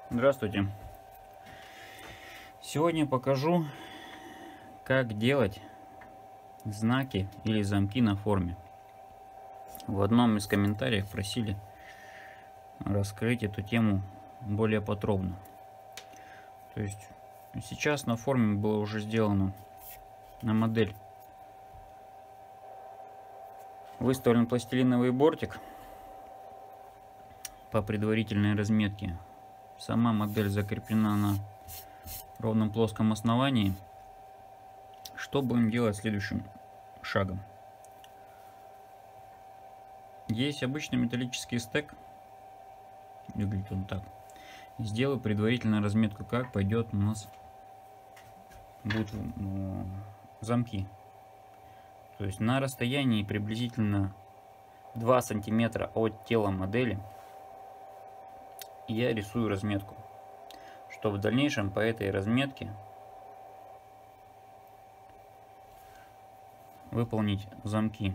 Здравствуйте! Сегодня покажу, как делать знаки или замки на форме. В одном из комментариев просили раскрыть эту тему более подробно. То есть сейчас на форме было уже сделано на модель. Выставлен пластилиновый бортик по предварительной разметке. Сама модель закреплена на ровном плоском основании. Что будем делать следующим шагом? Есть обычный металлический стек. Выглядит он так. Сделаю предварительную разметку, как пойдет у нас будут замки. То есть на расстоянии приблизительно 2 сантиметра от тела модели я рисую разметку, чтобы в дальнейшем по этой разметке выполнить замки.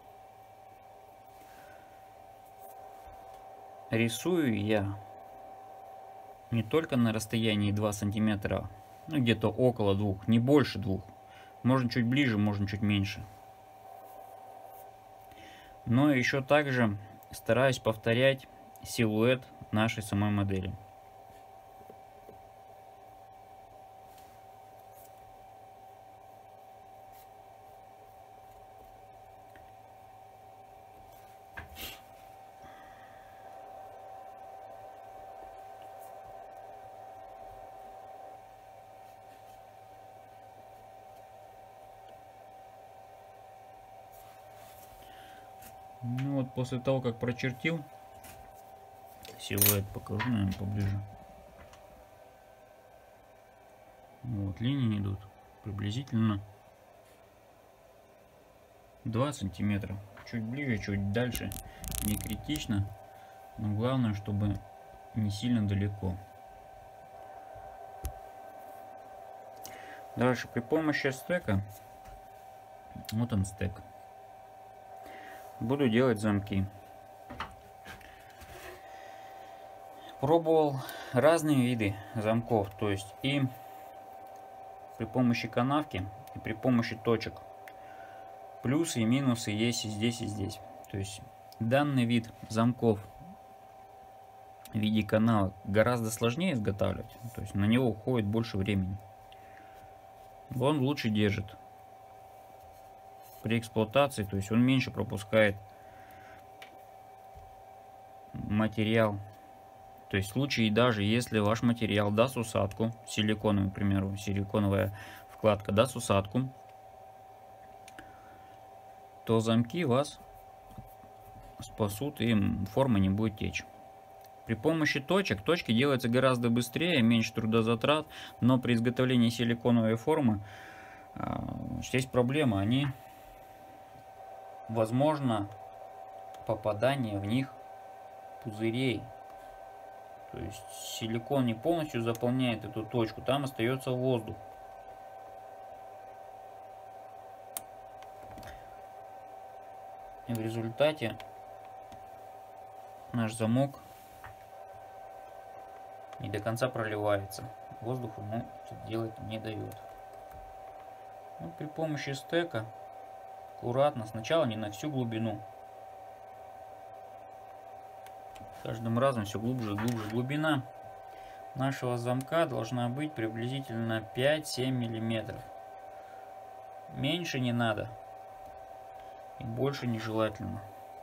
Рисую я не только на расстоянии 2 сантиметра, ну где-то около 2, не больше 2. Можно чуть ближе, можно чуть меньше. Но еще также стараюсь повторять силуэт нашей самой модели. Ну вот после того, как прочертил силуэт, покажу, наверное, поближе. Вот линии идут приблизительно 2 сантиметра. Чуть ближе, чуть дальше. Не критично, но главное, чтобы не сильно далеко. Дальше при помощи стека, вот он стек, буду делать замки. Пробовал разные виды замков, то есть и при помощи канавки, и при помощи точек. Плюсы и минусы есть и здесь, и здесь. То есть данный вид замков в виде канавок гораздо сложнее изготавливать, то есть на него уходит больше времени. Он лучше держит при эксплуатации, то есть он меньше пропускает материал. То есть в случае даже если ваш материал даст усадку, силиконовый, к примеру, силиконовая вкладка даст усадку, то замки вас спасут и форма не будет течь. При помощи точек, точки делаются гораздо быстрее, меньше трудозатрат, но при изготовлении силиконовой формы есть проблема, возможно попадание в них пузырей. То есть силикон не полностью заполняет эту точку, там остается воздух. И в результате наш замок не до конца проливается. Воздух ему это делать не дает. Ну, при помощи стека аккуратно, сначала не на всю глубину. Каждым разом все глубже и глубже. Глубина нашего замка должна быть приблизительно 5-7 миллиметров. Меньше не надо и больше нежелательно.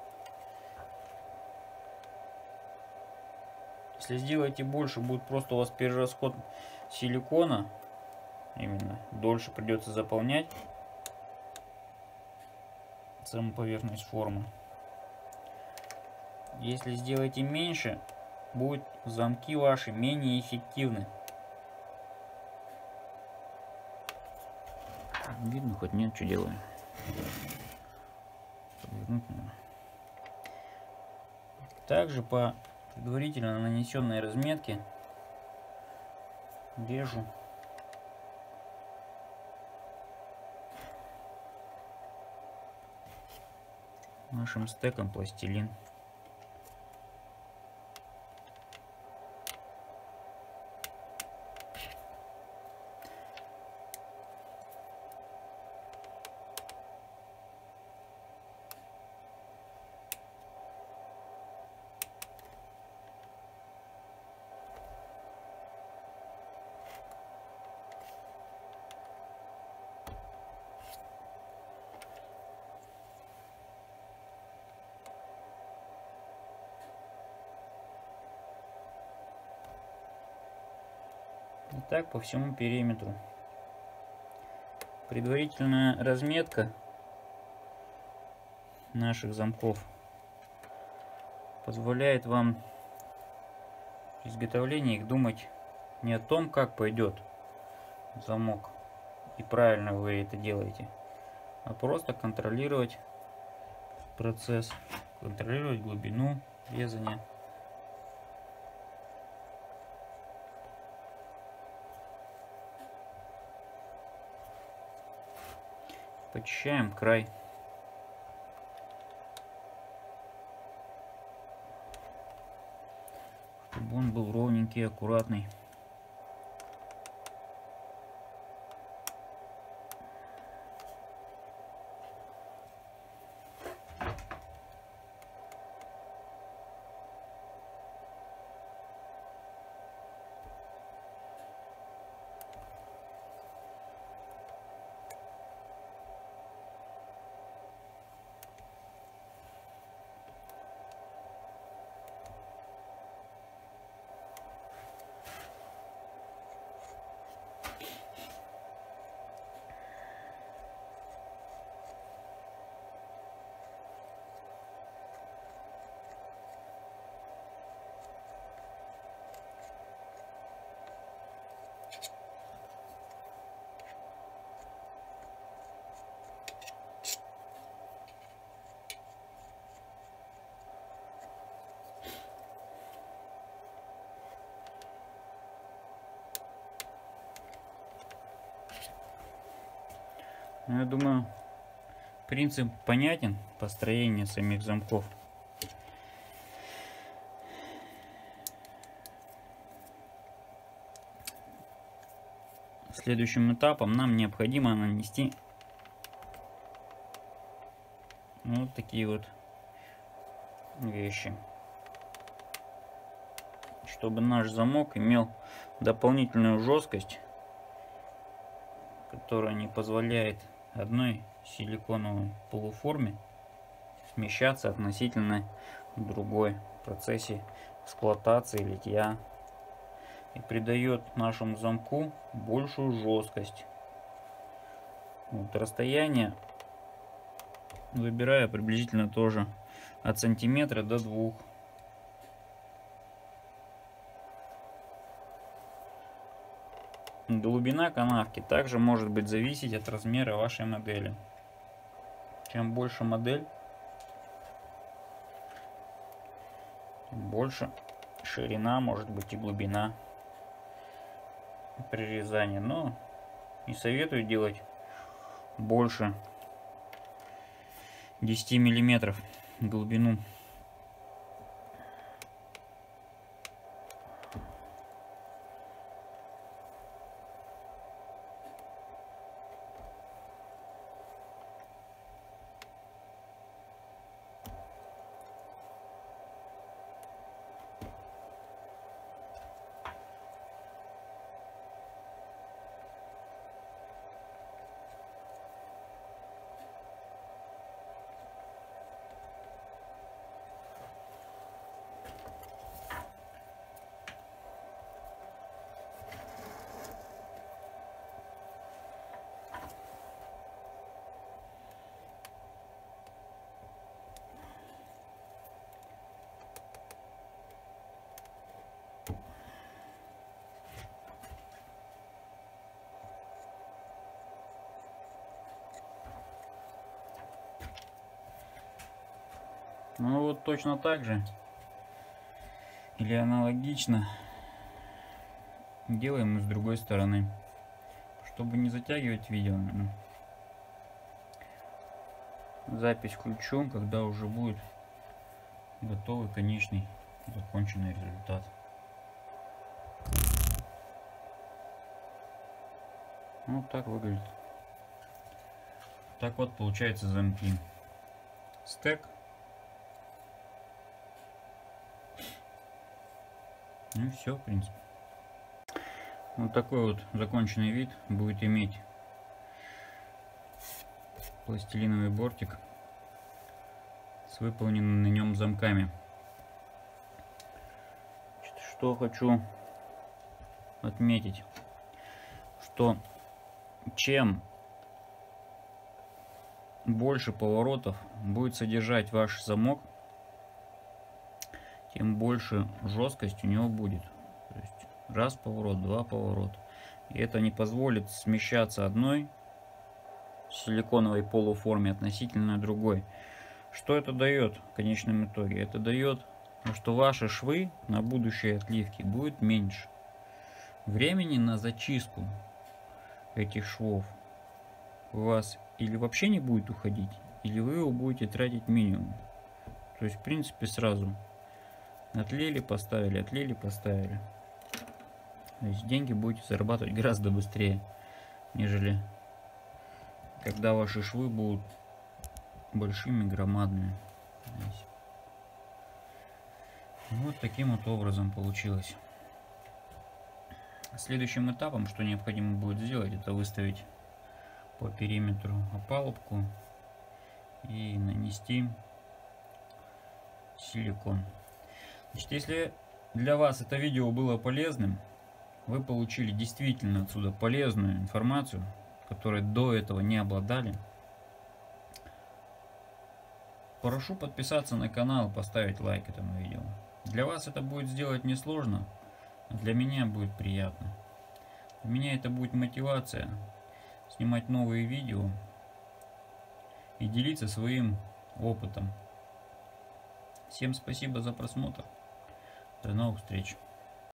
Если сделаете больше, будет просто у вас перерасход силикона. Именно дольше придется заполнять саму поверхность формы. Если сделаете меньше, будут замки ваши менее эффективны. Видно хоть нет, что делаю. Также по предварительно нанесенной разметке режу нашим стеком пластилин. И так по всему периметру. Предварительная разметка наших замков позволяет вам при изготовлении их думать не о том, как пойдет замок и правильно вы это делаете, а просто контролировать процесс, контролировать глубину резания. Почищаем край. Чтобы он был ровненький, аккуратный. Ну, я думаю, принцип понятен построения самих замков. Следующим этапом нам необходимо нанести вот такие вот вещи, чтобы наш замок имел дополнительную жесткость, которая не позволяет одной силиконовой полуформе смещаться относительно другой в процессе эксплуатации, литья, и придает нашему замку большую жесткость. Вот, расстояние выбираю приблизительно тоже от сантиметра до 2. Глубина канавки также может быть зависеть от размера вашей модели. Чем больше модель, тем больше ширина, может быть, и глубина прирезания. Но не советую делать больше 10 миллиметров глубину. Ну вот точно так же или аналогично делаем и с другой стороны, чтобы не затягивать видео. Запись включу, когда уже будет готовый конечный законченный результат. Вот так выглядит. Так вот получается замки. Стек. Ну и все, в принципе. Вот такой вот законченный вид будет иметь пластилиновый бортик с выполненными на нем замками. Что хочу отметить. что чем больше поворотов будет содержать ваш замок, тем больше жесткость у него будет. То есть раз поворот, два поворота. И это не позволит смещаться одной силиконовой полуформе относительно другой. Что это дает в конечном итоге? Это дает, что ваши швы на будущей отливке будет меньше. Времени на зачистку этих швов у вас или вообще не будет уходить, или вы его будете тратить минимум. То есть в принципе сразу отлили, поставили, отлили, поставили. То есть деньги будете зарабатывать гораздо быстрее, нежели когда ваши швы будут большими, громадными. Вот таким вот образом получилось. Следующим этапом, что необходимо будет сделать, это выставить по периметру опалубку и нанести силикон. Значит, если для вас это видео было полезным, вы получили действительно отсюда полезную информацию, которой до этого не обладали, прошу подписаться на канал, поставить лайк этому видео. Для вас это будет сделать несложно, а для меня будет приятно. Для меня это будет мотивация снимать новые видео и делиться своим опытом. Всем спасибо за просмотр. До новых встреч.